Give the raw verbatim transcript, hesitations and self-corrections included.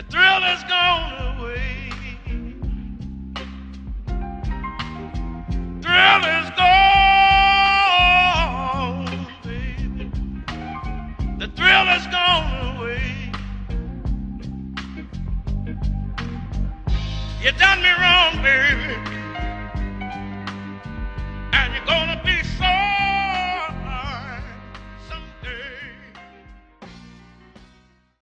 The thrill is gone away. Thrill is gone, baby. The thrill is gone away. You done me wrong, baby.